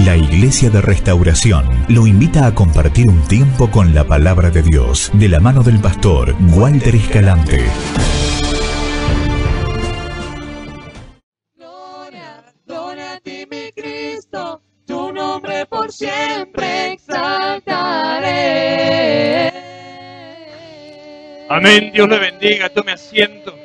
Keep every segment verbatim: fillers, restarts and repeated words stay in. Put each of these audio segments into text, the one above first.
La Iglesia de Restauración lo invita a compartir un tiempo con la Palabra de Dios, de la mano del pastor Walter Escalante. Gloria, gloria a ti, mi Cristo, tu nombre por siempre exaltaré. Amén, Dios le bendiga, tome asiento.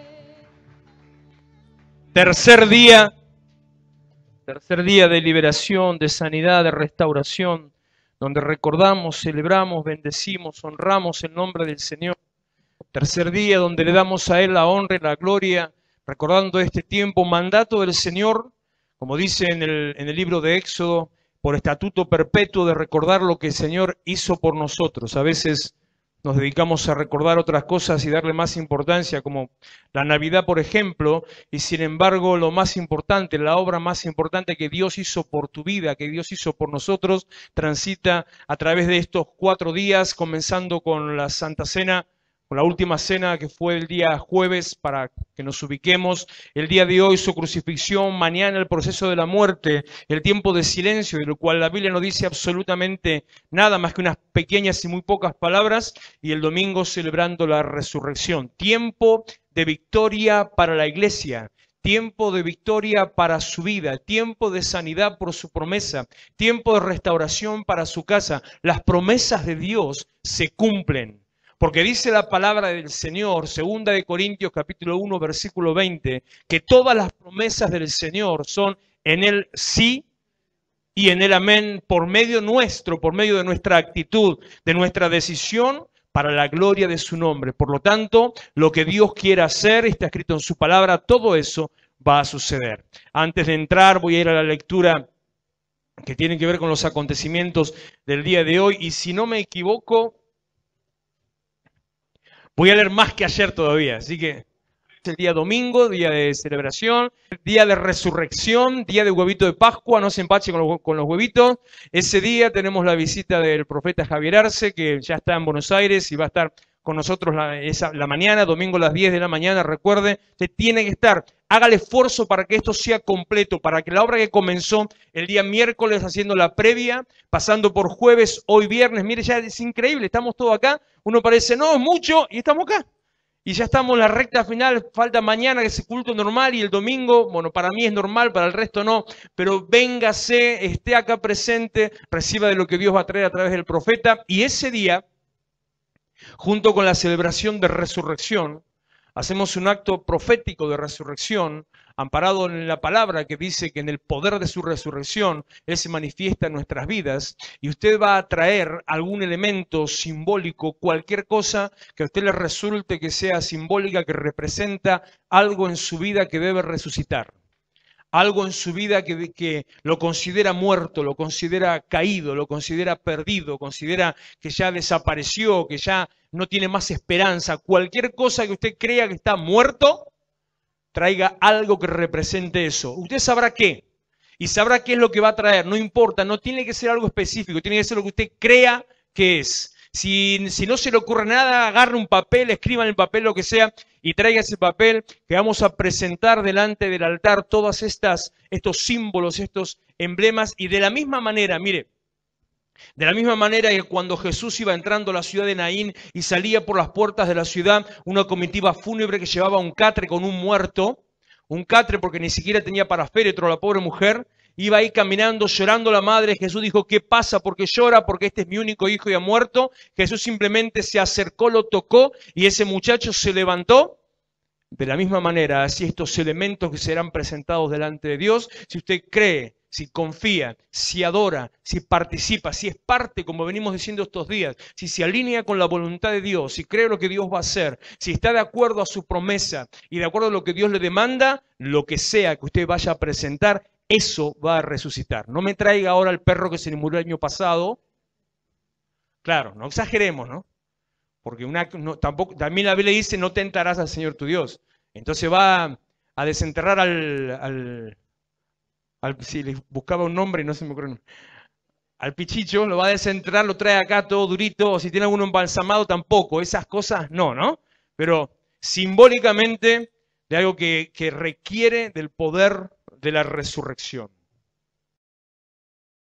Tercer día, tercer día de liberación, de sanidad, de restauración, donde recordamos, celebramos, bendecimos, honramos el nombre del Señor. Tercer día donde le damos a Él la honra y la gloria, recordando este tiempo, mandato del Señor, como dice en el, en el libro de Éxodo, por estatuto perpetuo de recordar lo que el Señor hizo por nosotros. A veces nos dedicamos a recordar otras cosas y darle más importancia, como la Navidad, por ejemplo, y sin embargo lo más importante, la obra más importante que Dios hizo por tu vida, que Dios hizo por nosotros, transita a través de estos cuatro días, comenzando con la Santa Cena, con la última cena que fue el día jueves, para que nos ubiquemos, el día de hoy su crucifixión, mañana el proceso de la muerte, el tiempo de silencio, de lo cual la Biblia no dice absolutamente nada más que unas pequeñas y muy pocas palabras, y el domingo celebrando la resurrección. Tiempo de victoria para la iglesia, tiempo de victoria para su vida, tiempo de sanidad por su promesa, tiempo de restauración para su casa. Las promesas de Dios se cumplen. Porque dice la palabra del Señor, segunda de Corintios capítulo uno, versículo veinte, que todas las promesas del Señor son en el sí y en el amén, por medio nuestro, por medio de nuestra actitud, de nuestra decisión, para la gloria de su nombre. Por lo tanto, lo que Dios quiera hacer, está escrito en su palabra, todo eso va a suceder. Antes de entrar, voy a ir a la lectura que tiene que ver con los acontecimientos del día de hoy, y si no me equivoco, voy a leer más que ayer todavía, así que es el día domingo, día de celebración, día de resurrección, día de huevito de Pascua, no se empache con los, con los huevitos. Ese día tenemos la visita del profeta Javier Arce, que ya está en Buenos Aires y va a estar con nosotros la, esa, la mañana, domingo a las diez de la mañana. Recuerde, usted tiene que estar, haga el esfuerzo para que esto sea completo, para que la obra que comenzó el día miércoles haciendo la previa, pasando por jueves, hoy viernes, mire, ya es increíble, estamos todos acá, uno parece, no, es mucho, y estamos acá. Y ya estamos en la recta final, falta mañana que es el culto normal y el domingo, bueno, para mí es normal, para el resto no, pero véngase, esté acá presente, reciba de lo que Dios va a traer a través del profeta, y ese día, junto con la celebración de resurrección, hacemos un acto profético de resurrección, amparado en la palabra que dice que en el poder de su resurrección Él se manifiesta en nuestras vidas, y usted va a traer algún elemento simbólico, cualquier cosa que a usted le resulte que sea simbólica, que representa algo en su vida que debe resucitar. Algo en su vida que, que lo considera muerto, lo considera caído, lo considera perdido, considera que ya desapareció, que ya no tiene más esperanza. Cualquier cosa que usted crea que está muerto, traiga algo que represente eso. Usted sabrá qué, y sabrá qué es lo que va a traer. No importa, no tiene que ser algo específico, tiene que ser lo que usted crea que es. Si, si no se le ocurre nada, agarre un papel, escriba en el papel lo que sea y traiga ese papel, que vamos a presentar delante del altar todos estas, estos símbolos, estos emblemas. Y de la misma manera, mire, de la misma manera que cuando Jesús iba entrando a la ciudad de Naín y salía por las puertas de la ciudad, una comitiva fúnebre que llevaba un catre con un muerto, un catre porque ni siquiera tenía para féretro la pobre mujer, iba ahí caminando, llorando la madre. Jesús dijo, ¿qué pasa? ¿Por qué llora? Porque este es mi único hijo y ha muerto. Jesús simplemente se acercó, lo tocó y ese muchacho se levantó. De la misma manera, así estos elementos que serán presentados delante de Dios, si usted cree, si confía, si adora, si participa, si es parte, como venimos diciendo estos días, si se alinea con la voluntad de Dios, si cree lo que Dios va a hacer, si está de acuerdo a su promesa y de acuerdo a lo que Dios le demanda, lo que sea que usted vaya a presentar, eso va a resucitar. No me traiga ahora el perro que se le murió el año pasado. Claro, no exageremos, ¿no? Porque una, no, tampoco, también la Biblia dice, no tentarás al Señor tu Dios. Entonces va a desenterrar al, al, al si le buscaba un nombre y no se me ocurre, al pichicho, lo va a desenterrar, lo trae acá todo durito, o si tiene alguno embalsamado tampoco, esas cosas no, ¿no? Pero simbólicamente de algo que, que requiere del poder de la resurrección.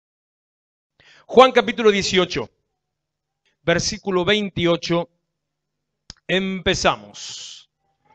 Juan capítulo dieciocho, versículo veintiocho. Empezamos.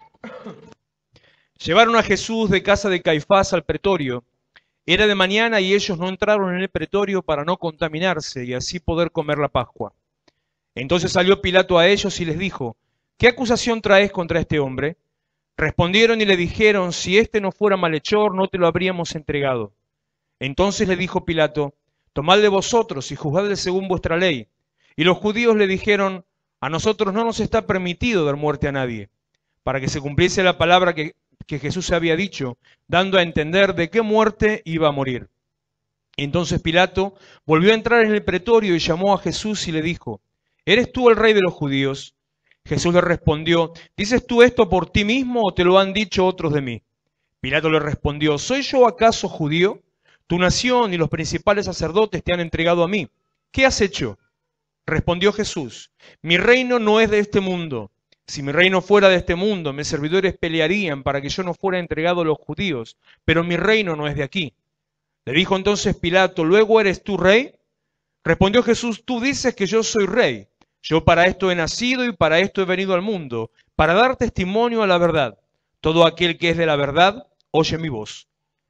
Llevaron a Jesús de casa de Caifás al pretorio. Era de mañana y ellos no entraron en el pretorio para no contaminarse y así poder comer la Pascua. Entonces salió Pilato a ellos y les dijo: ¿qué acusación traes contra este hombre? Respondieron y le dijeron: si este no fuera malhechor, no te lo habríamos entregado. Entonces le dijo Pilato: tomadle vosotros y juzgadle según vuestra ley. Y los judíos le dijeron: a nosotros no nos está permitido dar muerte a nadie, para que se cumpliese la palabra que, que Jesús había dicho, dando a entender de qué muerte iba a morir. Entonces Pilato volvió a entrar en el pretorio y llamó a Jesús y le dijo: ¿eres tú el rey de los judíos? Jesús le respondió: ¿dices tú esto por ti mismo o te lo han dicho otros de mí? Pilato le respondió: ¿soy yo acaso judío? Tu nación y los principales sacerdotes te han entregado a mí. ¿Qué has hecho? Respondió Jesús: mi reino no es de este mundo. Si mi reino fuera de este mundo, mis servidores pelearían para que yo no fuera entregado a los judíos, pero mi reino no es de aquí. Le dijo entonces Pilato: ¿luego eres tú rey? Respondió Jesús: tú dices que yo soy rey. Yo para esto he nacido y para esto he venido al mundo, para dar testimonio a la verdad. Todo aquel que es de la verdad, oye mi voz.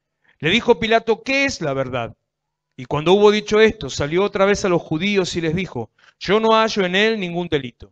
Le dijo Pilato: ¿qué es la verdad? Y cuando hubo dicho esto, salió otra vez a los judíos y les dijo: yo no hallo en él ningún delito.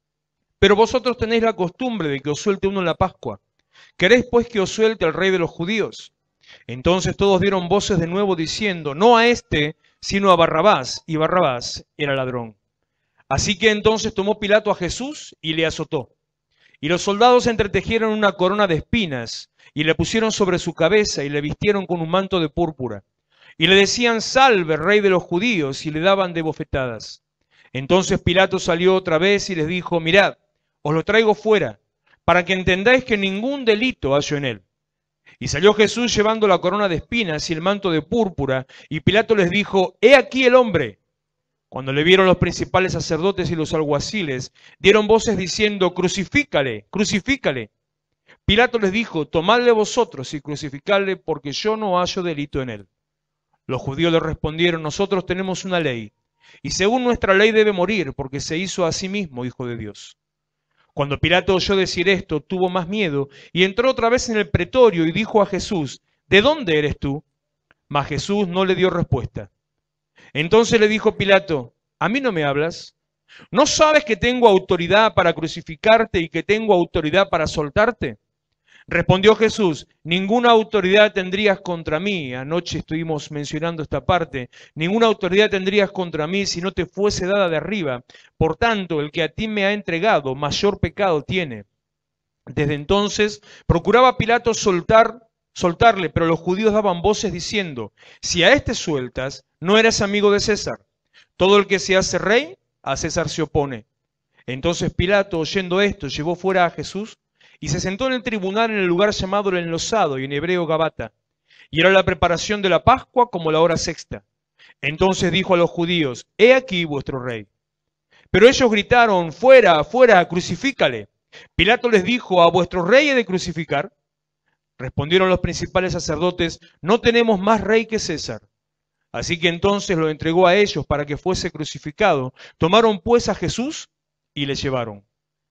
Pero vosotros tenéis la costumbre de que os suelte uno en la Pascua. ¿Queréis pues que os suelte al rey de los judíos? Entonces todos dieron voces de nuevo diciendo: no a este, sino a Barrabás. Y Barrabás era ladrón. Así que entonces tomó Pilato a Jesús y le azotó. Y los soldados entretejieron una corona de espinas y le pusieron sobre su cabeza y le vistieron con un manto de púrpura. Y le decían: salve, rey de los judíos, y le daban de bofetadas. Entonces Pilato salió otra vez y les dijo: mirad, os lo traigo fuera, para que entendáis que ningún delito hallo en él. Y salió Jesús llevando la corona de espinas y el manto de púrpura, y Pilato les dijo: he aquí el hombre. Cuando le vieron los principales sacerdotes y los alguaciles, dieron voces diciendo: crucifícale, crucifícale. Pilato les dijo: tomadle vosotros y crucificadle, porque yo no hallo delito en él. Los judíos le respondieron: nosotros tenemos una ley, y según nuestra ley debe morir, porque se hizo a sí mismo hijo de Dios. Cuando Pilato oyó decir esto, tuvo más miedo, y entró otra vez en el pretorio y dijo a Jesús: ¿de dónde eres tú? Mas Jesús no le dio respuesta. Entonces le dijo Pilato: ¿a mí no me hablas? ¿No sabes que tengo autoridad para crucificarte y que tengo autoridad para soltarte? Respondió Jesús: ninguna autoridad tendrías contra mí. Anoche estuvimos mencionando esta parte. Ninguna autoridad tendrías contra mí si no te fuese dada de arriba. Por tanto, el que a ti me ha entregado, mayor pecado tiene. Desde entonces procuraba Pilato soltar, soltarle, pero los judíos daban voces diciendo: si a este sueltas, no eres amigo de César. Todo el que se hace rey, a César se opone. Entonces Pilato, oyendo esto, llevó fuera a Jesús y se sentó en el tribunal en el lugar llamado el Enlosado, y en hebreo Gabata. Y era la preparación de la Pascua como la hora sexta. Entonces dijo a los judíos: he aquí vuestro rey. Pero ellos gritaron: fuera, fuera, crucifícale. Pilato les dijo: ¿a vuestro rey he de crucificar? Respondieron los principales sacerdotes: no tenemos más rey que César. Así que entonces lo entregó a ellos para que fuese crucificado. Tomaron pues a Jesús y le llevaron.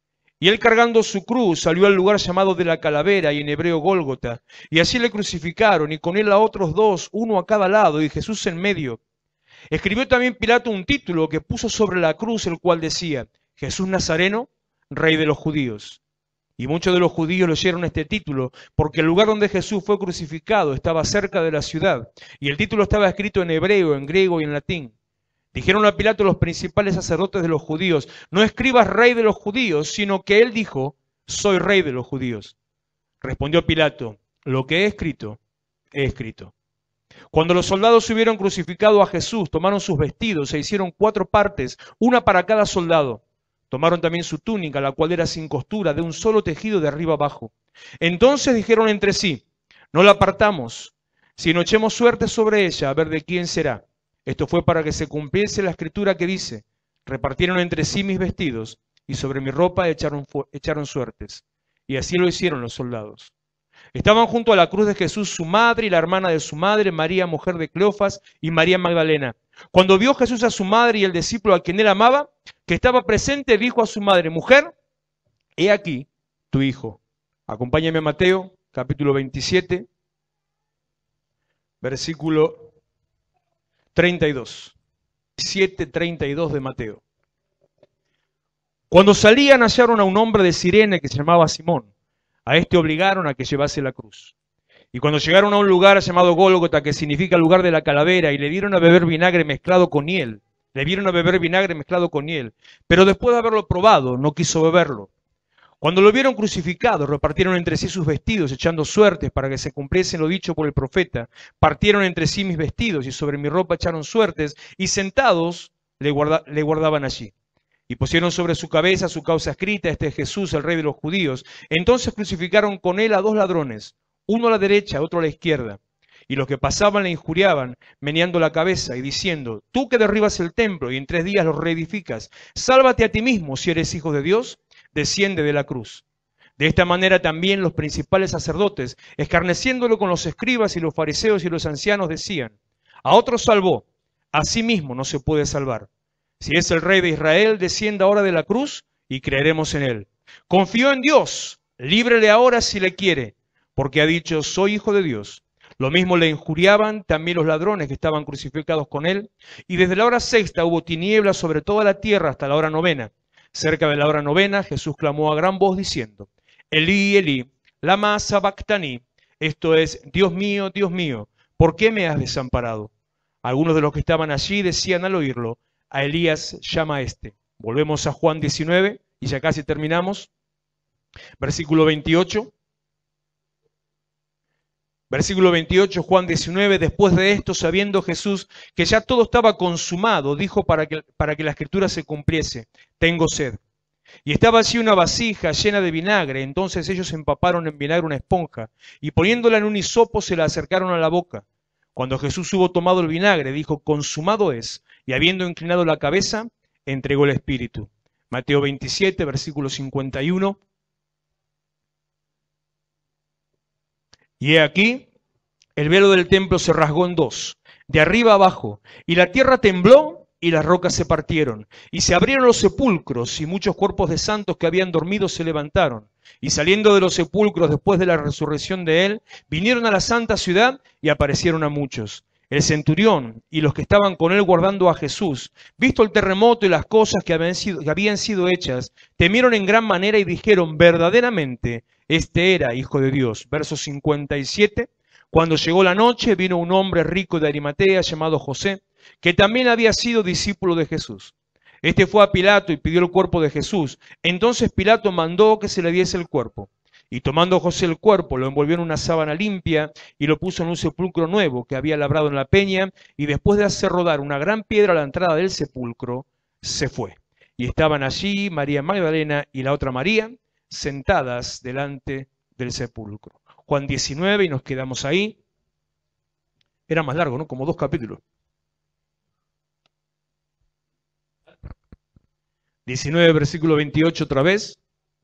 Y él, cargando su cruz, salió al lugar llamado de la Calavera, y en hebreo Gólgota, y así le crucificaron, y con él a otros dos, uno a cada lado, y Jesús en medio. Escribió también Pilato un título que puso sobre la cruz, el cual decía: Jesús Nazareno, Rey de los Judíos. Y muchos de los judíos leyeron este título, porque el lugar donde Jesús fue crucificado estaba cerca de la ciudad, y el título estaba escrito en hebreo, en griego y en latín. Dijeron a Pilato los principales sacerdotes de los judíos: no escribas rey de los judíos, sino que él dijo: soy rey de los judíos. Respondió Pilato: lo que he escrito, he escrito. Cuando los soldados hubieron crucificado a Jesús, tomaron sus vestidos e hicieron cuatro partes, una para cada soldado. Tomaron también su túnica, la cual era sin costura, de un solo tejido de arriba abajo. Entonces dijeron entre sí: no la partamos, sino echemos suerte sobre ella, a ver de quién será. Esto fue para que se cumpliese la escritura que dice: repartieron entre sí mis vestidos, y sobre mi ropa echaron, echaron suertes. Y así lo hicieron los soldados. Estaban junto a la cruz de Jesús su madre y la hermana de su madre, María, mujer de Cleofas, y María Magdalena. Cuando vio Jesús a su madre y el discípulo a quien él amaba, que estaba presente, dijo a su madre: mujer, he aquí tu hijo. Acompáñame a Mateo, capítulo veintisiete, versículo treinta y dos. siete treinta y dos de Mateo. Cuando salían hallaron a un hombre de Cirene que se llamaba Simón. A este obligaron a que llevase la cruz. Y cuando llegaron a un lugar llamado Gólgota, que significa lugar de la calavera, y le dieron a beber vinagre mezclado con hiel, le dieron a beber vinagre mezclado con hiel, pero después de haberlo probado, no quiso beberlo. Cuando lo vieron crucificado, repartieron entre sí sus vestidos, echando suertes para que se cumpliese lo dicho por el profeta. Partieron entre sí mis vestidos, y sobre mi ropa echaron suertes, y sentados le, guarda, le guardaban allí. Y pusieron sobre su cabeza su causa escrita: este es Jesús, el Rey de los judíos. Entonces crucificaron con él a dos ladrones, uno a la derecha, otro a la izquierda. Y los que pasaban le injuriaban, meneando la cabeza y diciendo: tú que derribas el templo y en tres días lo reedificas, sálvate a ti mismo si eres hijo de Dios, desciende de la cruz. De esta manera también los principales sacerdotes, escarneciéndolo con los escribas y los fariseos y los ancianos, decían: a otro salvó, a sí mismo no se puede salvar. Si es el Rey de Israel, descienda ahora de la cruz y creeremos en él. Confió en Dios, líbrele ahora si le quiere, porque ha dicho: soy hijo de Dios. Lo mismo le injuriaban también los ladrones que estaban crucificados con él. Y desde la hora sexta hubo tinieblas sobre toda la tierra hasta la hora novena. Cerca de la hora novena, Jesús clamó a gran voz diciendo: Elí, Elí, lama sabactani. Esto es: Dios mío, Dios mío, ¿por qué me has desamparado? Algunos de los que estaban allí decían al oírlo: a Elías llama a este. Volvemos a Juan diecinueve y ya casi terminamos. Versículo veintiocho. Versículo veintiocho, Juan diecinueve. Después de esto, sabiendo Jesús que ya todo estaba consumado, dijo para que, para que la escritura se cumpliese: tengo sed. Y estaba allí una vasija llena de vinagre. Entonces ellos empaparon en vinagre una esponja y poniéndola en un hisopo se la acercaron a la boca. Cuando Jesús hubo tomado el vinagre, dijo: consumado es. Y habiendo inclinado la cabeza, entregó el espíritu. Mateo veintisiete, versículo cincuenta y uno. Y he aquí, el velo del templo se rasgó en dos, de arriba abajo, y la tierra tembló y las rocas se partieron, y se abrieron los sepulcros, y muchos cuerpos de santos que habían dormido se levantaron. Y saliendo de los sepulcros después de la resurrección de él, vinieron a la santa ciudad y aparecieron a muchos. El centurión y los que estaban con él guardando a Jesús, visto el terremoto y las cosas que habían sido, que habían sido hechas, temieron en gran manera y dijeron: verdaderamente, este era Hijo de Dios. Verso cincuenta y siete. Cuando llegó la noche, vino un hombre rico de Arimatea llamado José, que también había sido discípulo de Jesús. Este fue a Pilato y pidió el cuerpo de Jesús. Entonces Pilato mandó que se le diese el cuerpo. Y tomando José el cuerpo, lo envolvió en una sábana limpia y lo puso en un sepulcro nuevo que había labrado en la peña, y después de hacer rodar una gran piedra a la entrada del sepulcro, se fue. Y estaban allí María Magdalena y la otra María, sentadas delante del sepulcro. Juan diecinueve, y nos quedamos ahí. Era más largo, ¿no? Como dos capítulos. diecinueve, versículo veintiocho otra vez.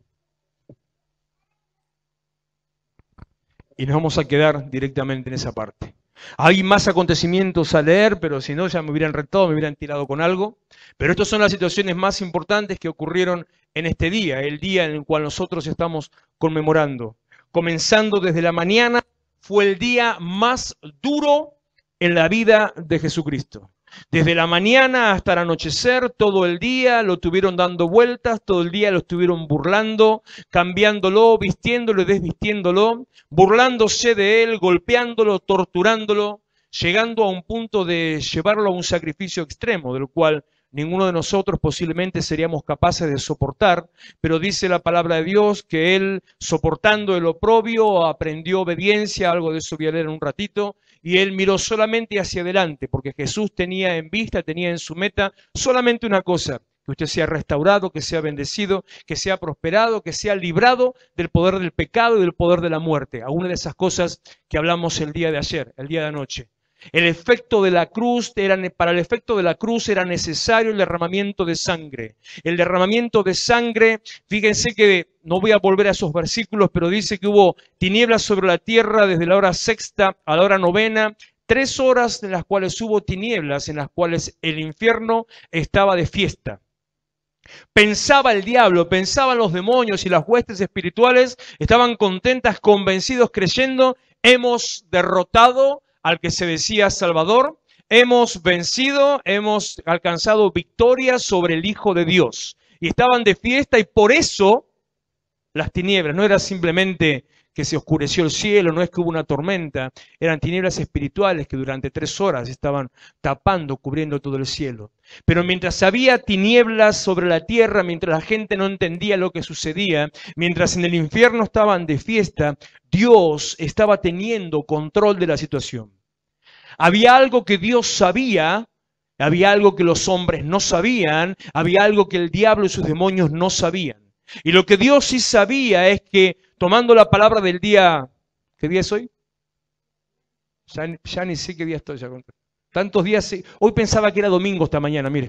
Y nos vamos a quedar directamente en esa parte. Hay más acontecimientos a leer, pero si no ya me hubieran retado, me hubieran tirado con algo. Pero estas son las situaciones más importantes que ocurrieron en este día, el día en el cual nosotros estamos conmemorando. Comenzando desde la mañana, fue el día más duro en la vida de Jesucristo. Desde la mañana hasta el anochecer, todo el día lo tuvieron dando vueltas, todo el día lo estuvieron burlando, cambiándolo, vistiéndolo y desvistiéndolo, burlándose de él, golpeándolo, torturándolo, llegando a un punto de llevarlo a un sacrificio extremo, del cual ninguno de nosotros posiblemente seríamos capaces de soportar, pero dice la palabra de Dios que él, soportando el oprobio, aprendió obediencia, algo de eso voy a leer en un ratito, y él miró solamente hacia adelante, porque Jesús tenía en vista, tenía en su meta solamente una cosa: que usted sea restaurado, que sea bendecido, que sea prosperado, que sea librado del poder del pecado y del poder de la muerte. A una de esas cosas que hablamos el día de ayer, el día de anoche. El efecto de la cruz era, para el efecto de la cruz era necesario el derramamiento de sangre. El derramamiento de sangre, fíjense que no voy a volver a esos versículos, pero dice que hubo tinieblas sobre la tierra desde la hora sexta a la hora novena, tres horas en las cuales hubo tinieblas, en las cuales el infierno estaba de fiesta. Pensaba el diablo, pensaban los demonios y las huestes espirituales, estaban contentas, convencidos, creyendo, hemos derrotado al que se decía Salvador, hemos vencido, hemos alcanzado victoria sobre el Hijo de Dios. Y estaban de fiesta y por eso las tinieblas, no era simplemente que se oscureció el cielo, no es que hubo una tormenta, eran tinieblas espirituales que durante tres horas estaban tapando, cubriendo todo el cielo. Pero mientras había tinieblas sobre la tierra, mientras la gente no entendía lo que sucedía, mientras en el infierno estaban de fiesta, Dios estaba teniendo control de la situación. Había algo que Dios sabía, había algo que los hombres no sabían, había algo que el diablo y sus demonios no sabían. Y lo que Dios sí sabía es que, tomando la palabra del día, ¿qué día es hoy? Ya, ya ni sé qué día estoy. Ya. Tantos días, hoy pensaba que era domingo esta mañana, mire.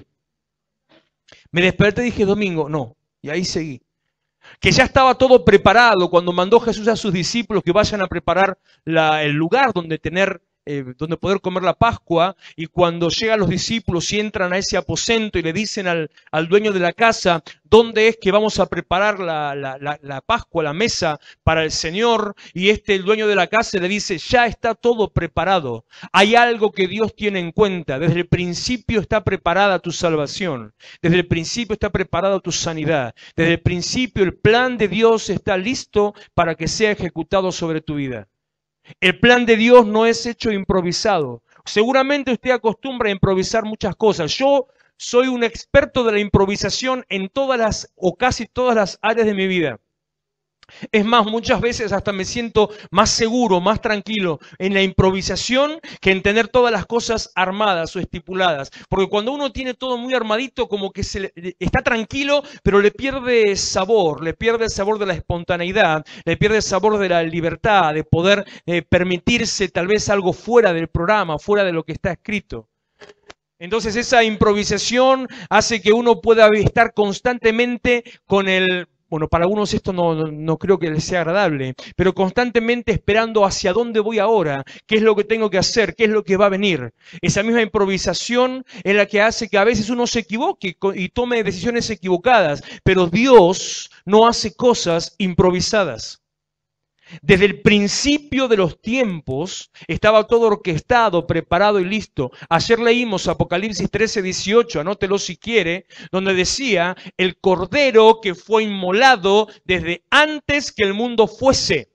Me desperté y dije domingo, no, y ahí seguí. Que ya estaba todo preparado cuando mandó Jesús a sus discípulos que vayan a preparar la, el lugar donde tener Eh, donde poder comer la Pascua, y cuando llegan los discípulos y entran a ese aposento y le dicen al, al dueño de la casa, ¿dónde es que vamos a preparar la, la, la, la Pascua, la mesa para el Señor? Y este, el dueño de la casa, le dice, ya está todo preparado. Hay algo que Dios tiene en cuenta. Desde el principio está preparada tu salvación. Desde el principio está preparada tu sanidad. Desde el principio el plan de Dios está listo para que sea ejecutado sobre tu vida. El plan de Dios no es hecho improvisado. Seguramente usted acostumbra a improvisar muchas cosas. Yo soy un experto de la improvisación en todas las o casi todas las áreas de mi vida. Es más, muchas veces hasta me siento más seguro, más tranquilo en la improvisación que en tener todas las cosas armadas o estipuladas. Porque cuando uno tiene todo muy armadito, como que se le, está tranquilo, pero le pierde sabor, le pierde el sabor de la espontaneidad, le pierde el sabor de la libertad, de poder eh, permitirse tal vez algo fuera del programa, fuera de lo que está escrito. Entonces esa improvisación hace que uno pueda estar constantemente con el... Bueno, para algunos esto no, no, no creo que les sea agradable, pero constantemente esperando hacia dónde voy ahora, qué es lo que tengo que hacer, qué es lo que va a venir. Esa misma improvisación es la que hace que a veces uno se equivoque y tome decisiones equivocadas, pero Dios no hace cosas improvisadas. Desde el principio de los tiempos estaba todo orquestado, preparado y listo. Ayer leímos Apocalipsis trece, dieciocho, anótelo si quiere, donde decía, el cordero que fue inmolado desde antes que el mundo fuese.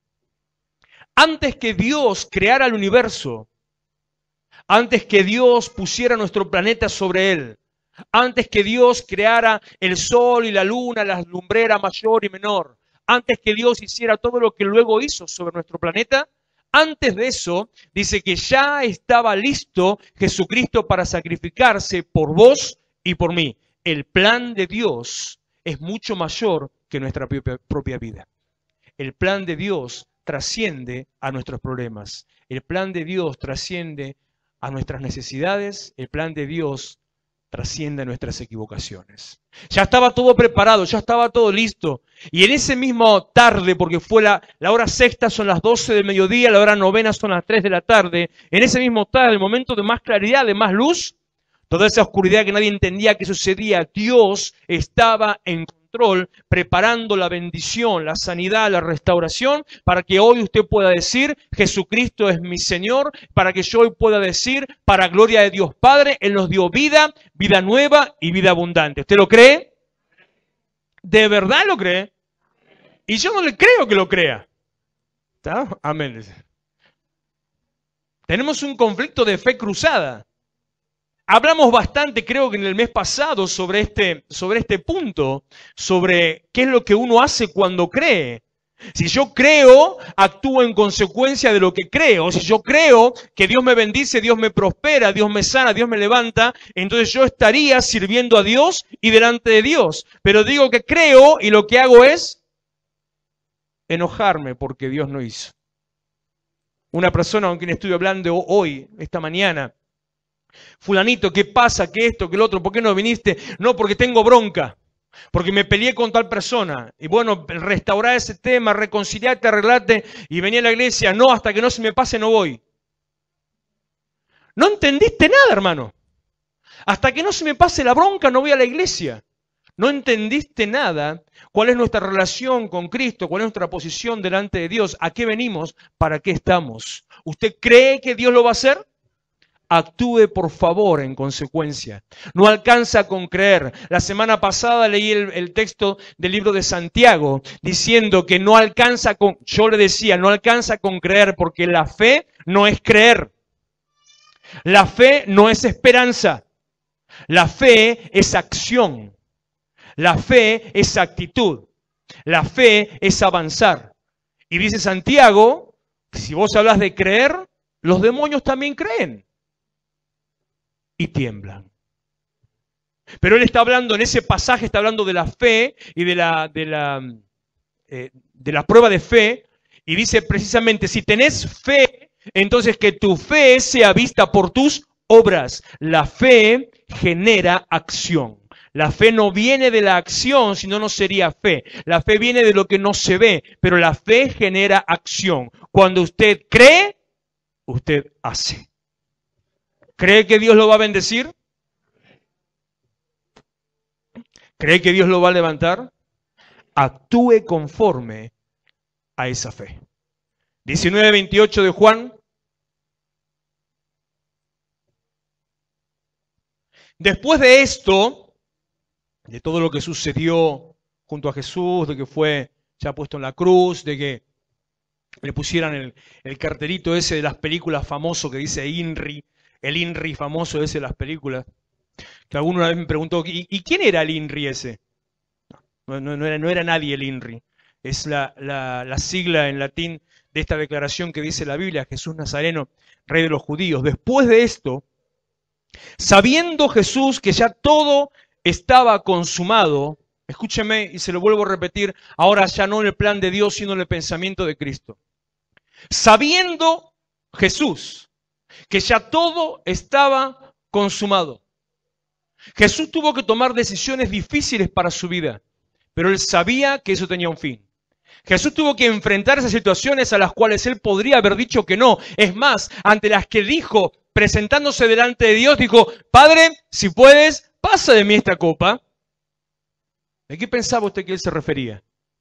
Antes que Dios creara el universo, antes que Dios pusiera nuestro planeta sobre él, antes que Dios creara el sol y la luna, la lumbrera mayor y menor, antes que Dios hiciera todo lo que luego hizo sobre nuestro planeta, antes de eso, dice que ya estaba listo Jesucristo para sacrificarse por vos y por mí. El plan de Dios es mucho mayor que nuestra propia, propia vida. El plan de Dios trasciende a nuestros problemas. El plan de Dios trasciende a nuestras necesidades. El plan de Dios trasciende nuestras equivocaciones. Ya estaba todo preparado, ya estaba todo listo. Y en ese mismo tarde, porque fue la, la hora sexta, son las doce del mediodía, la hora novena son las tres de la tarde, en ese mismo tarde, el momento de más claridad, de más luz, toda esa oscuridad que nadie entendía que sucedía, Dios estaba en control, preparando la bendición, la sanidad, la restauración, para que hoy usted pueda decir, Jesucristo es mi Señor, para que yo hoy pueda decir, para gloria de Dios Padre, Él nos dio vida, vida nueva y vida abundante. ¿Usted lo cree? ¿De verdad lo cree? Y yo no le creo que lo crea. ¿Está? Amén. Tenemos un conflicto de fe cruzada. Hablamos bastante, creo que en el mes pasado, sobre este, sobre este punto, sobre qué es lo que uno hace cuando cree. Si yo creo, actúo en consecuencia de lo que creo. Si yo creo que Dios me bendice, Dios me prospera, Dios me sana, Dios me levanta, entonces yo estaría sirviendo a Dios y delante de Dios. Pero digo que creo y lo que hago es enojarme porque Dios no hizo. Una persona con quien estoy hablando hoy, esta mañana, fulanito, ¿qué pasa? ¿Qué esto? ¿Qué lo otro? ¿Por qué no viniste? No, porque tengo bronca. Porque me peleé con tal persona. Y bueno, restaurar ese tema, reconciliarte, arreglarte y venir a la iglesia. No, hasta que no se me pase no voy. No entendiste nada, hermano. Hasta que no se me pase la bronca no voy a la iglesia. No entendiste nada. ¿Cuál es nuestra relación con Cristo? ¿Cuál es nuestra posición delante de Dios? ¿A qué venimos? ¿Para qué estamos? ¿Usted cree que Dios lo va a hacer? Actúe por favor en consecuencia. No alcanza con creer. La semana pasada leí el, el texto del libro de Santiago diciendo que no alcanza con, yo le decía, no alcanza con creer porque la fe no es creer. La fe no es esperanza. La fe es acción. La fe es actitud. La fe es avanzar. Y dice Santiago, si vos hablas de creer, los demonios también creen. Y tiemblan. Pero él está hablando, en ese pasaje está hablando de la fe y de la, de la, eh, de la prueba de fe. Y dice precisamente, si tenés fe, entonces que tu fe sea vista por tus obras. La fe genera acción. La fe no viene de la acción, si no, no sería fe. La fe viene de lo que no se ve, pero la fe genera acción. Cuando usted cree, usted hace. ¿Cree que Dios lo va a bendecir? ¿Cree que Dios lo va a levantar? Actúe conforme a esa fe. diecinueve veintiocho de Juan. Después de esto, de todo lo que sucedió junto a Jesús, de que fue ya puesto en la cruz, de que le pusieran el, el cartelito ese de las películas famoso que dice INRI, el INRI famoso ese de las películas, que alguno una vez me preguntó, ¿y, ¿y quién era el INRI ese? No, no, no, era, no era nadie el INRI, es la, la, la sigla en latín de esta declaración que dice la Biblia, Jesús Nazareno, Rey de los Judíos. Después de esto, sabiendo Jesús que ya todo estaba consumado, escúcheme y se lo vuelvo a repetir, ahora ya no en el plan de Dios, sino en el pensamiento de Cristo. Sabiendo Jesús que ya todo estaba consumado. Jesús tuvo que tomar decisiones difíciles para su vida, pero él sabía que eso tenía un fin. Jesús tuvo que enfrentar esas situaciones a las cuales él podría haber dicho que no. Es más, ante las que dijo, presentándose delante de Dios, dijo, Padre, si puedes, pasa de mí esta copa. ¿De qué pensaba usted que él se refería?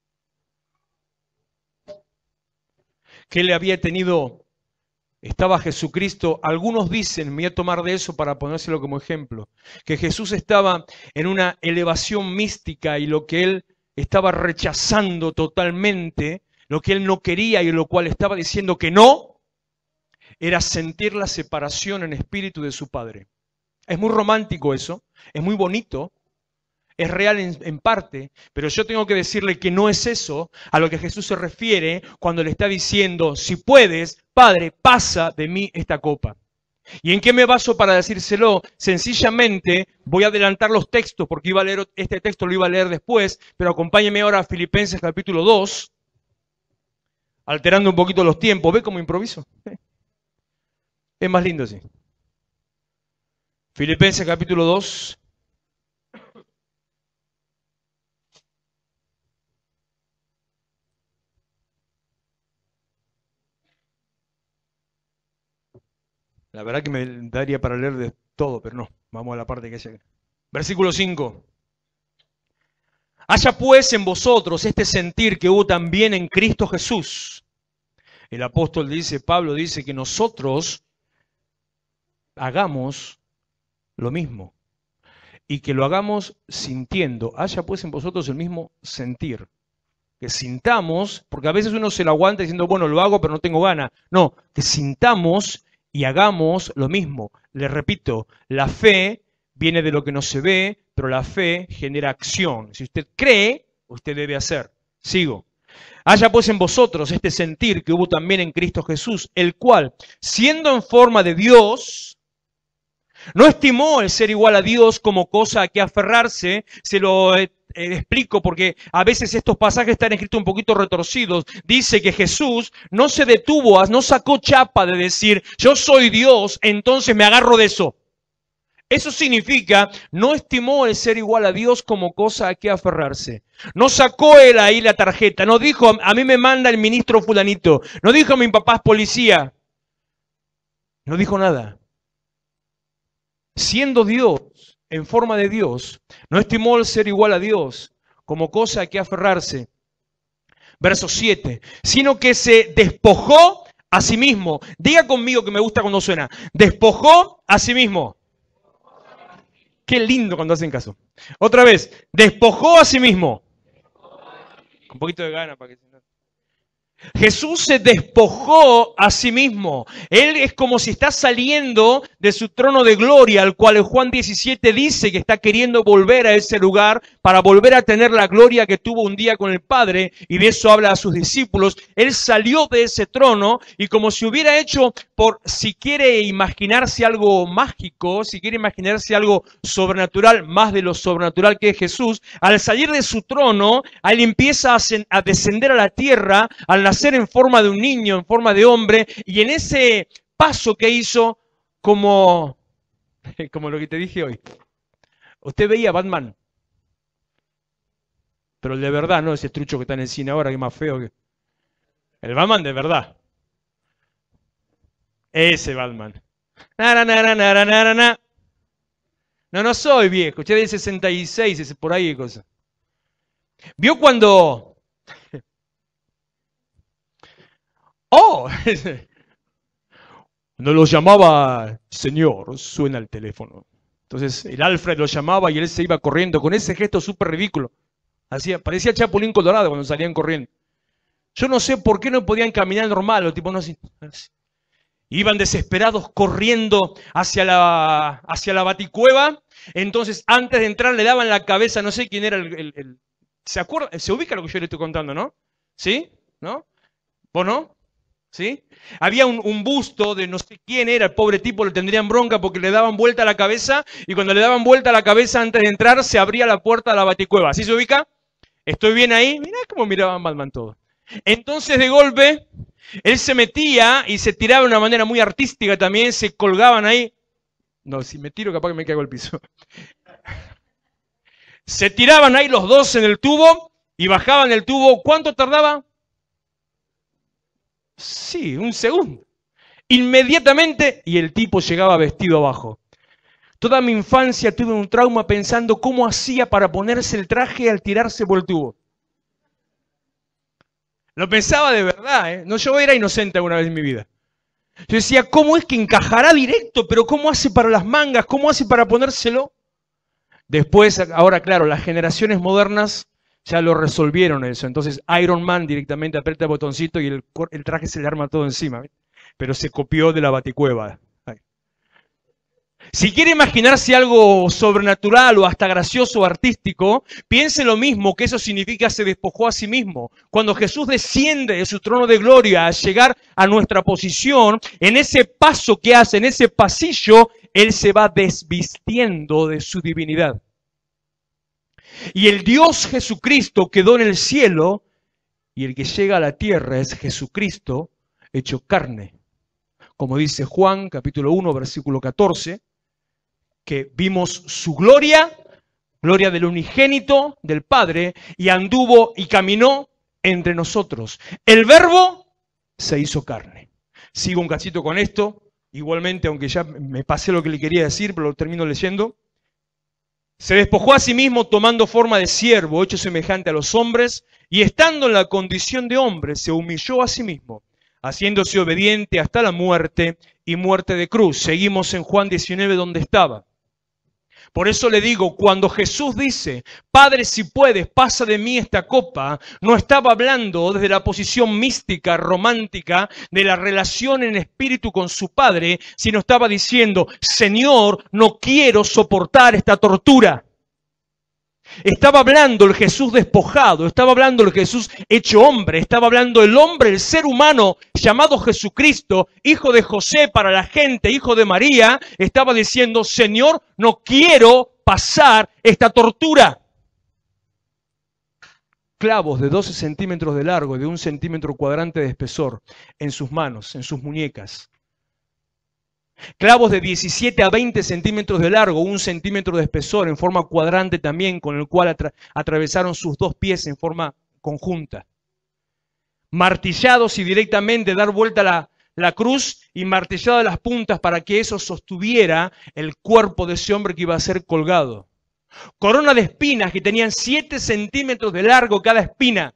Que él había tenido, estaba Jesucristo, algunos dicen, me voy a tomar de eso para ponérselo como ejemplo, que Jesús estaba en una elevación mística y lo que él estaba rechazando totalmente, lo que él no quería y lo cual estaba diciendo que no, era sentir la separación en espíritu de su Padre. Es muy romántico eso, es muy bonito, es real en, en parte, pero yo tengo que decirle que no es eso a lo que Jesús se refiere cuando le está diciendo, si puedes, Padre, pasa de mí esta copa. ¿Y en qué me baso para decírselo? Sencillamente voy a adelantar los textos porque iba a leer este texto, lo iba a leer después, pero acompáñeme ahora a Filipenses capítulo dos, alterando un poquito los tiempos. ¿Ve cómo improviso? Es más lindo así. Filipenses capítulo dos. La verdad que me daría para leer de todo, pero no. Vamos a la parte que es. Versículo cinco. Haya pues en vosotros este sentir que hubo también en Cristo Jesús. El apóstol dice, Pablo dice que nosotros hagamos lo mismo. Y que lo hagamos sintiendo. Haya pues en vosotros el mismo sentir. Que sintamos, porque a veces uno se lo aguanta diciendo, bueno, lo hago pero no tengo ganas. No, que sintamos y hagamos lo mismo. Les repito, la fe viene de lo que no se ve, pero la fe genera acción. Si usted cree, usted debe hacer. Sigo. Haya pues en vosotros este sentir que hubo también en Cristo Jesús, el cual, siendo en forma de Dios, no estimó el ser igual a Dios como cosa a que aferrarse. Se lo eh, eh, explico porque a veces estos pasajes están escritos un poquito retorcidos. Dice que Jesús no se detuvo, no sacó chapa de decir, yo soy Dios, entonces me agarro de eso. Eso significa, no estimó el ser igual a Dios como cosa a que aferrarse. No sacó él ahí la tarjeta, no dijo, a mí me manda el ministro fulanito, no dijo, mi papá es policía. No dijo nada. siendo Dios, en forma de Dios, no estimó el ser igual a Dios como cosa a que aferrarse. Verso siete, sino que se despojó a sí mismo. Diga conmigo, que me gusta cuando suena. Despojó a sí mismo. Qué lindo cuando hacen caso. Otra vez, despojó a sí mismo. Un poquito de gana para que... Jesús se despojó a sí mismo. Él es como si está saliendo de su trono de gloria, al cual en Juan diecisiete dice que está queriendo volver a ese lugar para volver a tener la gloria que tuvo un día con el Padre, y de eso habla a sus discípulos. Él salió de ese trono y como si hubiera hecho, por si quiere imaginarse algo mágico, si quiere imaginarse algo sobrenatural, más de lo sobrenatural que es Jesús, al salir de su trono, él empieza a, a descender a la tierra, al nacer en forma de un niño, en forma de hombre, y en ese paso que hizo, como, como lo que te dije hoy. Usted veía Batman, pero el de verdad, no ese trucho que está en el cine ahora, que es más feo que... El Batman de verdad. Ese Batman. Nara, nara, nara, nara, nara. No, no soy viejo, usted es del sesenta y seis, ese por ahí, cosa. ¿Vio cuando... ¡Oh! No lo llamaba, señor, suena el teléfono. Entonces el Alfred lo llamaba y él se iba corriendo con ese gesto súper ridículo. Hacía, parecía Chapulín Colorado cuando salían corriendo. Yo no sé por qué no podían caminar normal, los tipos no así. Iban desesperados corriendo hacia la, hacia la baticueva. Entonces antes de entrar le daban la cabeza, no sé quién era el... el, el ¿se acuerda? Se ubica lo que yo le estoy contando, ¿no? ¿Sí? ¿No? ¿Vos no? ¿Sí? Había un, un busto de no sé quién era, el pobre tipo le tendrían bronca porque le daban vuelta a la cabeza, y cuando le daban vuelta a la cabeza antes de entrar se abría la puerta de la baticueva. ¿Sí se ubica? ¿Estoy bien ahí? Mirá cómo miraban Batman todo. Entonces de golpe, él se metía y se tiraba de una manera muy artística también, se colgaban ahí. No, si me tiro capaz que me caigo al piso. Se tiraban ahí los dos en el tubo y bajaban el tubo. ¿Cuánto tardaba? Sí, un segundo. Inmediatamente, y el tipo llegaba vestido abajo. Toda mi infancia tuve un trauma pensando cómo hacía para ponerse el traje al tirarse por el tubo. Lo pensaba de verdad, ¿eh? No, yo era inocente alguna vez en mi vida. Yo decía, ¿cómo es que encajará directo? Pero ¿cómo hace para las mangas? ¿Cómo hace para ponérselo? Después, ahora claro, las generaciones modernas ya lo resolvieron eso. Entonces Iron Man directamente aprieta el botoncito y el, el traje se le arma todo encima. ¿Ves? Pero se copió de la baticueva. Ay. Si quiere imaginarse algo sobrenatural o hasta gracioso o artístico, piense lo mismo, que eso significa se despojó a sí mismo. Cuando Jesús desciende de su trono de gloria a llegar a nuestra posición, en ese paso que hace, en ese pasillo, Él se va desvistiendo de su divinidad. Y el Dios Jesucristo quedó en el cielo, y el que llega a la tierra es Jesucristo hecho carne. Como dice Juan, capítulo uno, versículo catorce, que vimos su gloria, gloria del unigénito del Padre, y anduvo y caminó entre nosotros. El Verbo se hizo carne. Sigo un cachito con esto, igualmente, aunque ya me pasé lo que le quería decir, pero lo termino leyendo. Se despojó a sí mismo tomando forma de siervo, hecho semejante a los hombres, y estando en la condición de hombre, se humilló a sí mismo, haciéndose obediente hasta la muerte y muerte de cruz. Seguimos en Juan diecinueve donde estaba. Por eso le digo, cuando Jesús dice, Padre, si puedes, pasa de mí esta copa, no estaba hablando desde la posición mística, romántica, de la relación en espíritu con su Padre, sino estaba diciendo, Señor, no quiero soportar esta tortura. Estaba hablando el Jesús despojado, estaba hablando el Jesús hecho hombre, estaba hablando el hombre, el ser humano llamado Jesucristo, hijo de José para la gente, hijo de María, estaba diciendo, Señor, no quiero pasar esta tortura. Clavos de doce centímetros de largo y de un centímetro cuadrante de espesor en sus manos, en sus muñecas. Clavos de diecisiete a veinte centímetros de largo, un centímetro de espesor en forma cuadrante también, con el cual atra atravesaron sus dos pies en forma conjunta. Martillados y directamente dar vuelta la, la cruz y martillada las puntas para que eso sostuviera el cuerpo de ese hombre que iba a ser colgado. Corona de espinas que tenían siete centímetros de largo cada espina,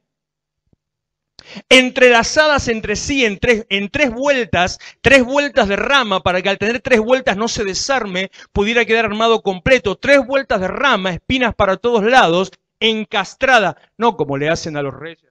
entrelazadas entre sí en tres, en tres vueltas, tres vueltas de rama para que al tener tres vueltas no se desarme, pudiera quedar armado completo. Tres vueltas de rama, espinas para todos lados, encastrada, no como le hacen a los reyes,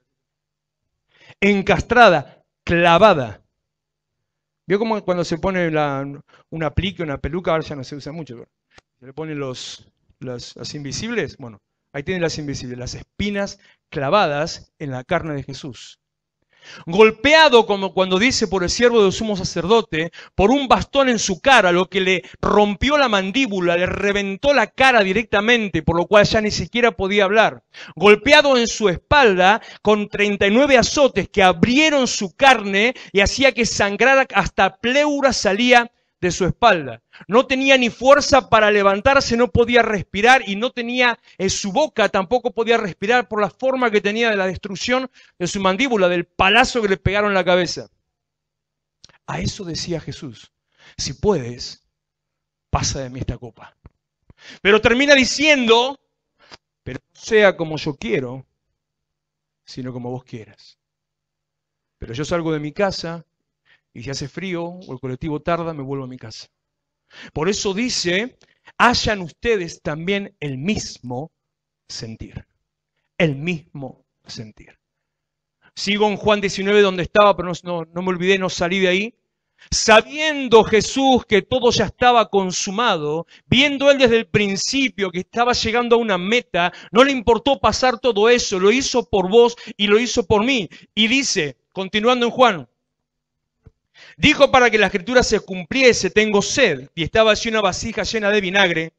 encastrada, clavada. ¿Vio cómo cuando se pone la, una aplique, una peluca, ahora ya no se usa mucho, pero se le ponen los, las, las invisibles? Bueno, ahí tienen las invisibles, las espinas clavadas en la carne de Jesús. Golpeado, como cuando dice por el siervo del sumo sacerdote, por un bastón en su cara, lo que le rompió la mandíbula, le reventó la cara directamente, por lo cual ya ni siquiera podía hablar. Golpeado en su espalda con treinta y nueve azotes que abrieron su carne y hacía que sangrara hasta pleura salía de su espalda. No tenía ni fuerza para levantarse, no podía respirar y no tenía en su boca, tampoco podía respirar por la forma que tenía de la destrucción de su mandíbula, del palazo que le pegaron en la cabeza. A eso decía Jesús: si puedes, pasa de mí esta copa. Pero termina diciendo: pero no sea como yo quiero, sino como vos quieras. Pero yo salgo de mi casa y si hace frío o el colectivo tarda, me vuelvo a mi casa. Por eso dice: hayan ustedes también el mismo sentir. El mismo sentir. Sigo en Juan diecinueve donde estaba, pero no, no, no me olvidé, no salí de ahí. Sabiendo Jesús que todo ya estaba consumado, viendo él desde el principio que estaba llegando a una meta, no le importó pasar todo eso, lo hizo por vos y lo hizo por mí. Y dice, continuando en Juan, dijo: para que la escritura se cumpliese, tengo sed. Y estaba allí una vasija llena de vinagre.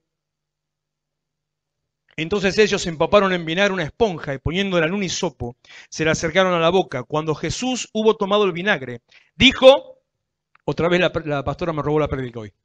Entonces ellos empaparon en vinagre una esponja y poniéndola en un hisopo, se la acercaron a la boca. Cuando Jesús hubo tomado el vinagre, dijo, otra vez la, la pastora me robó la prédica hoy.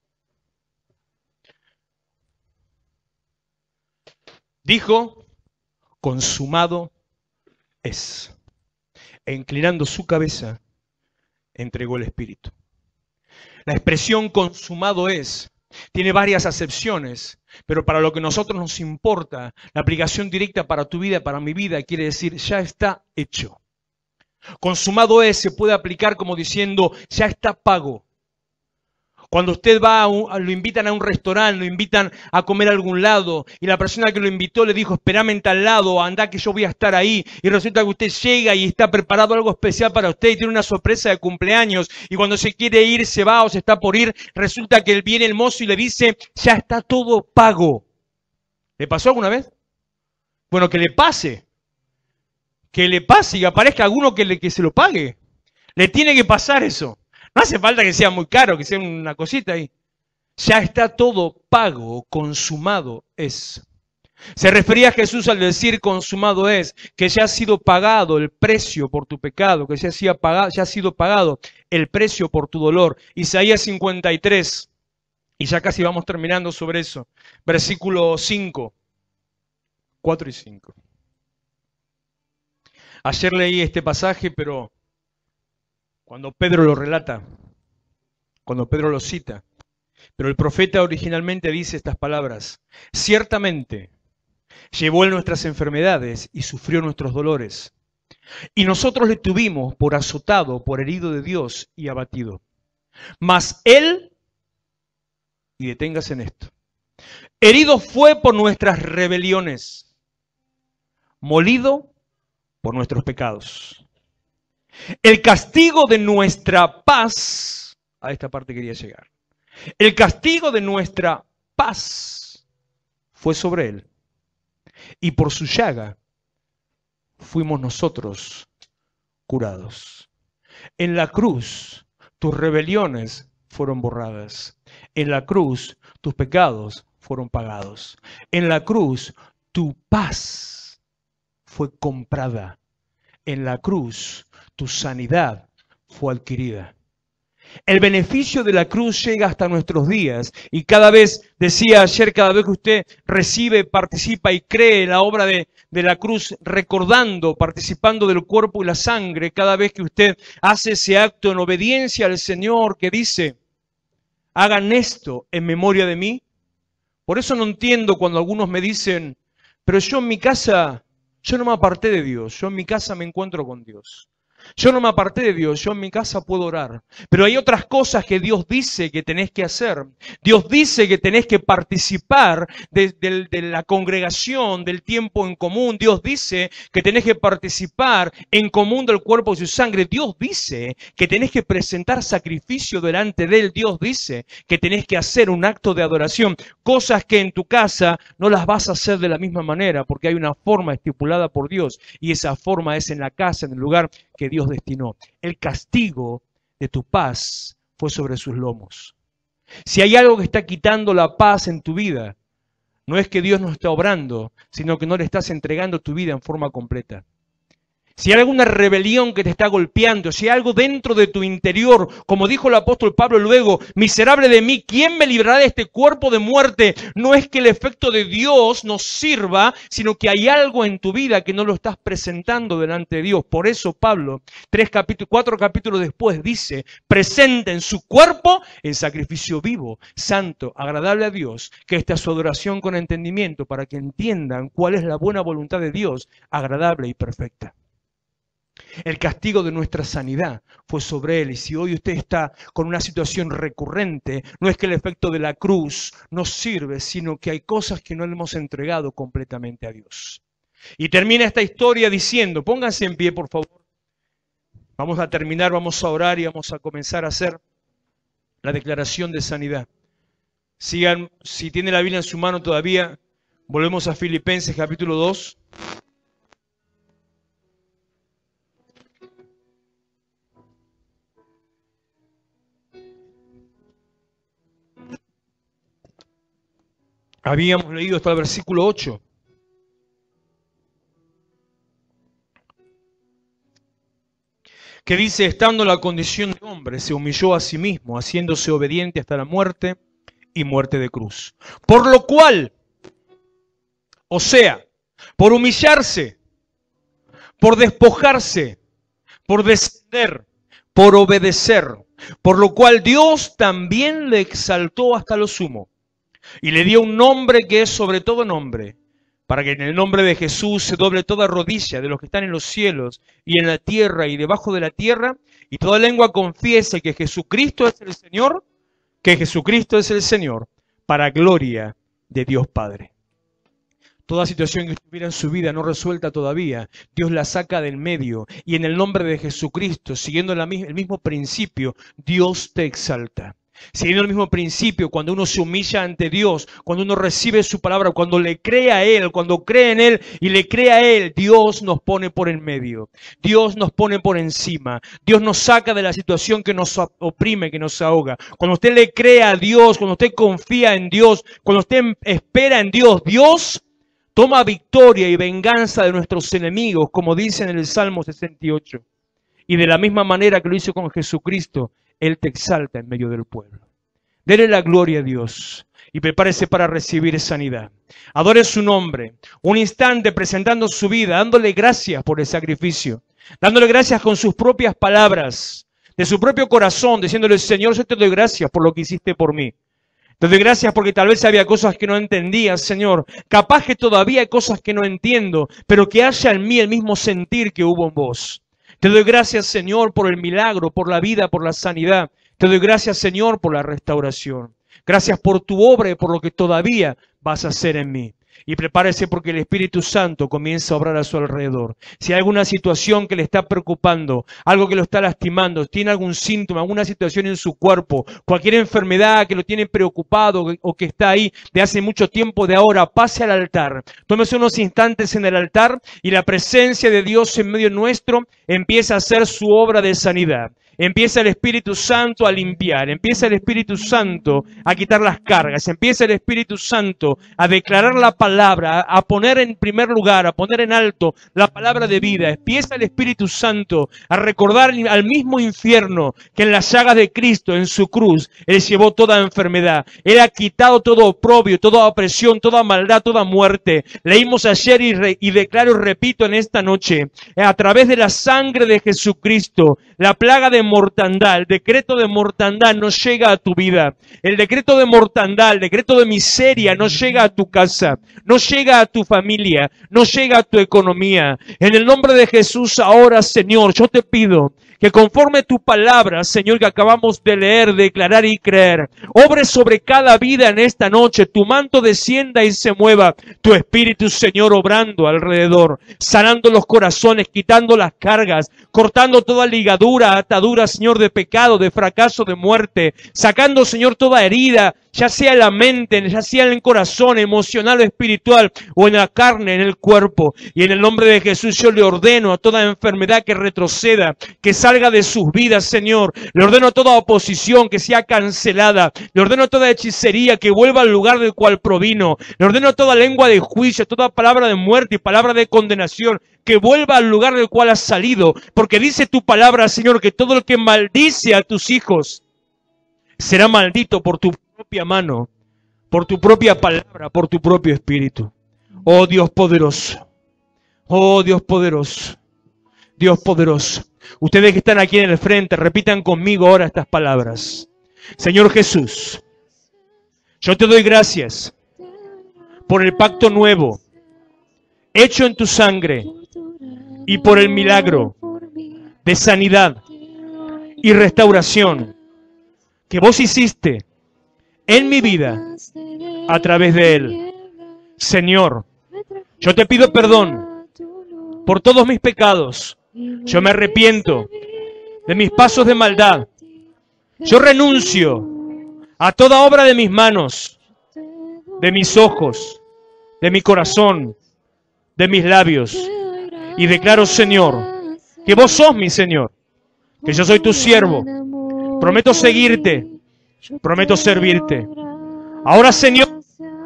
Dijo: consumado es. E inclinando su cabeza, entregó el Espíritu. La expresión consumado es tiene varias acepciones, pero para lo que a nosotros nos importa, la aplicación directa para tu vida, para mi vida, quiere decir ya está hecho. Consumado es se puede aplicar como diciendo ya está pago. Cuando usted va, a un, lo invitan a un restaurante, lo invitan a comer a algún lado y la persona que lo invitó le dijo: espérame en tal lado, anda que yo voy a estar ahí. Y resulta que usted llega y está preparado algo especial para usted y tiene una sorpresa de cumpleaños. Y cuando se quiere ir, se va o se está por ir, resulta que viene el mozo y le dice: ya está todo pago. ¿Le pasó alguna vez? Bueno, que le pase. Que le pase y aparezca alguno que, le, que se lo pague. Le tiene que pasar eso. No hace falta que sea muy caro, que sea una cosita ahí. Ya está todo pago, consumado es. Se refería a Jesús al decir consumado es, que ya ha sido pagado el precio por tu pecado, que ya ha sido pagado, ya ha sido pagado el precio por tu dolor. Isaías cincuenta y tres, y ya casi vamos terminando sobre eso. Versículo cinco, cuatro y cinco. Ayer leí este pasaje, pero cuando Pedro lo relata, cuando Pedro lo cita, pero el profeta originalmente dice estas palabras: ciertamente llevó él nuestras enfermedades y sufrió nuestros dolores, y nosotros le tuvimos por azotado, por herido de Dios y abatido. Mas él, y deténgase en esto, herido fue por nuestras rebeliones, molido por nuestros pecados. El castigo de nuestra paz, a esta parte quería llegar, el castigo de nuestra paz fue sobre él, y por su llaga fuimos nosotros curados. En la cruz tus rebeliones fueron borradas, en la cruz tus pecados fueron pagados, en la cruz tu paz fue comprada, en la cruz tu sanidad fue adquirida. El beneficio de la cruz llega hasta nuestros días y cada vez, decía ayer, cada vez que usted recibe, participa y cree la obra de, de la cruz, recordando, participando del cuerpo y la sangre, cada vez que usted hace ese acto en obediencia al Señor que dice, hagan esto en memoria de mí. Por eso no entiendo cuando algunos me dicen, pero yo en mi casa, yo no me aparté de Dios, yo en mi casa me encuentro con Dios. Yo no me aparté de Dios, yo en mi casa puedo orar. Pero hay otras cosas que Dios dice que tenés que hacer. Dios dice que tenés que participar de, de, de la congregación, del tiempo en común. Dios dice que tenés que participar en común del cuerpo y su sangre. Dios dice que tenés que presentar sacrificio delante de Él. Dios dice que tenés que hacer un acto de adoración. Cosas que en tu casa no las vas a hacer de la misma manera porque hay una forma estipulada por Dios. Y esa forma es en la casa, en el lugar que Dios destinó. El castigo de tu paz fue sobre sus lomos. Si hay algo que está quitando la paz en tu vida, no es que Dios no está obrando, sino que no le estás entregando tu vida en forma completa. Si hay alguna rebelión que te está golpeando, si hay algo dentro de tu interior, como dijo el apóstol Pablo luego, miserable de mí, ¿quién me librará de este cuerpo de muerte? No es que el efecto de Dios nos sirva, sino que hay algo en tu vida que no lo estás presentando delante de Dios. Por eso Pablo, tres capítulos, cuatro capítulos después, dice, presenten su cuerpo en sacrificio vivo, santo, agradable a Dios, que esta es su adoración con entendimiento, para que entiendan cuál es la buena voluntad de Dios, agradable y perfecta. El castigo de nuestra sanidad fue sobre Él. Y si hoy usted está con una situación recurrente, no es que el efecto de la cruz nos sirve, sino que hay cosas que no le hemos entregado completamente a Dios. Y termina esta historia diciendo, pónganse en pie por favor. Vamos a terminar, vamos a orar y vamos a comenzar a hacer la declaración de sanidad. Sigan, si tiene la Biblia en su mano todavía, volvemos a Filipenses capítulo dos. Habíamos leído hasta el versículo ocho. Que dice, estando en la condición de hombre, se humilló a sí mismo, haciéndose obediente hasta la muerte y muerte de cruz. Por lo cual, o sea, por humillarse, por despojarse, por descender, por obedecer, por lo cual Dios también le exaltó hasta lo sumo. Y le dio un nombre que es sobre todo nombre, para que en el nombre de Jesús se doble toda rodilla de los que están en los cielos y en la tierra y debajo de la tierra, y toda lengua confiese que Jesucristo es el Señor, que Jesucristo es el Señor, para gloria de Dios Padre. Toda situación que estuviera en su vida no resuelta todavía, Dios la saca del medio, y en el nombre de Jesucristo, siguiendo la, el mismo principio, Dios te exalta. Siguiendo el mismo principio, cuando uno se humilla ante Dios, cuando uno recibe su palabra, cuando le cree a Él, cuando cree en Él y le cree a Él, Dios nos pone por en medio. Dios nos pone por encima. Dios nos saca de la situación que nos oprime, que nos ahoga. Cuando usted le cree a Dios, cuando usted confía en Dios, cuando usted espera en Dios, Dios toma victoria y venganza de nuestros enemigos, como dice en el Salmo sesenta y ocho. Y de la misma manera que lo hizo con Jesucristo, Él te exalta en medio del pueblo. Dele la gloria a Dios y prepárese para recibir sanidad. Adore su nombre. Un instante presentando su vida, dándole gracias por el sacrificio. Dándole gracias con sus propias palabras, de su propio corazón, diciéndole, Señor, yo te doy gracias por lo que hiciste por mí. Te doy gracias porque tal vez había cosas que no entendía, Señor. Capaz que todavía hay cosas que no entiendo, pero que haya en mí el mismo sentir que hubo en vos. Te doy gracias, Señor, por el milagro, por la vida, por la sanidad. Te doy gracias, Señor, por la restauración. Gracias por tu obra y por lo que todavía vas a hacer en mí. Y prepárese porque el Espíritu Santo comienza a obrar a su alrededor. Si hay alguna situación que le está preocupando, algo que lo está lastimando, tiene algún síntoma, alguna situación en su cuerpo, cualquier enfermedad que lo tiene preocupado o que está ahí de hace mucho tiempo, de ahora, pase al altar. Tómese unos instantes en el altar y la presencia de Dios en medio nuestro empieza a hacer su obra de sanidad. Empieza el Espíritu Santo a limpiar, empieza el Espíritu Santo a quitar las cargas, empieza el Espíritu Santo a declarar la palabra, a poner en primer lugar, a poner en alto la palabra de vida. Empieza el Espíritu Santo a recordar al mismo infierno que en las llagas de Cristo, en su cruz, Él llevó toda enfermedad. Él ha quitado todo oprobio, toda opresión, toda maldad, toda muerte. Leímos ayer y, re, y declaro y repito en esta noche, a través de la sangre de Jesucristo, la plaga de mortandad, el decreto de mortandad no llega a tu vida. El decreto de mortandad, el decreto de miseria no llega a tu casa, no llega a tu familia, no llega a tu economía. En el nombre de Jesús ahora, Señor, yo te pido que conforme tu palabra, Señor, que acabamos de leer, declarar y creer, obre sobre cada vida en esta noche, tu manto descienda y se mueva, tu Espíritu, Señor, obrando alrededor, sanando los corazones, quitando las cargas, cortando toda ligadura, atadura, Señor, de pecado, de fracaso, de muerte, sacando, Señor, toda herida, ya sea en la mente, ya sea en el corazón, emocional o espiritual, o en la carne, en el cuerpo. Y en el nombre de Jesús yo le ordeno a toda enfermedad que retroceda, que salga de sus vidas, Señor. Le ordeno a toda oposición que sea cancelada. Le ordeno a toda hechicería que vuelva al lugar del cual provino. Le ordeno a toda lengua de juicio, toda palabra de muerte y palabra de condenación, que vuelva al lugar del cual has salido. Porque dice tu palabra, Señor, que todo el que maldice a tus hijos será maldito por tu propia mano, por tu propia palabra, por tu propio espíritu. Oh Dios poderoso, oh Dios poderoso, Dios poderoso. Ustedes que están aquí en el frente, repitan conmigo ahora estas palabras. Señor Jesús, yo te doy gracias por el pacto nuevo, hecho en tu sangre, y por el milagro de sanidad y restauración que vos hiciste en mi vida a través de Él. Señor, yo te pido perdón por todos mis pecados. Yo me arrepiento de mis pasos de maldad. Yo renuncio a toda obra de mis manos, de mis ojos, de mi corazón, de mis labios. Y declaro, Señor, que vos sos mi Señor, que yo soy tu siervo. Prometo seguirte, prometo servirte. Ahora, Señor,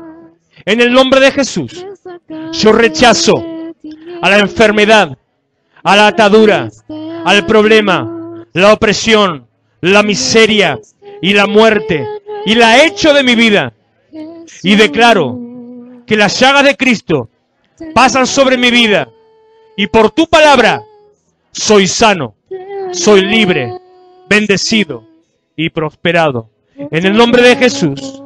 en el nombre de Jesús, yo rechazo a la enfermedad, a la atadura, al problema, la opresión, la miseria y la muerte, y la echo de mi vida. Y declaro que las llagas de Cristo pasan sobre mi vida, y por tu palabra soy sano, soy libre, bendecido y prosperado. En el nombre de Jesús.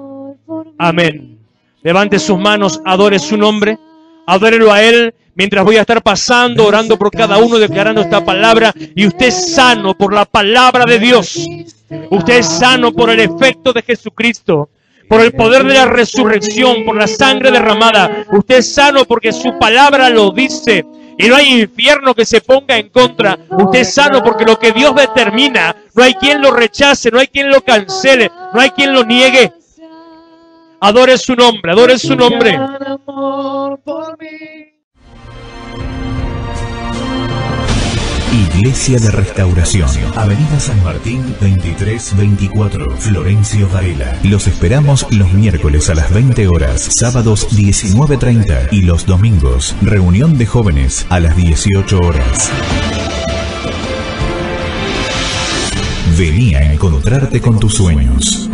Amén. Levante sus manos, adore su nombre, adórelo a Él, mientras voy a estar pasando, orando por cada uno, declarando esta palabra. Y usted es sano por la palabra de Dios. Usted es sano por el efecto de Jesucristo, por el poder de la resurrección, por la sangre derramada. Usted es sano porque su palabra lo dice. Y no hay infierno que se ponga en contra. Usted es sano porque lo que Dios determina, no hay quien lo rechace, no hay quien lo cancele, no hay quien lo niegue. Adore su nombre, adore su nombre. Iglesia de Restauración, Avenida San Martín veintitrés veinticuatro, Florencio Varela. Los esperamos los miércoles a las veinte horas, sábados diecinueve treinta y los domingos, reunión de jóvenes a las dieciocho horas. Vení a encontrarte con tus sueños.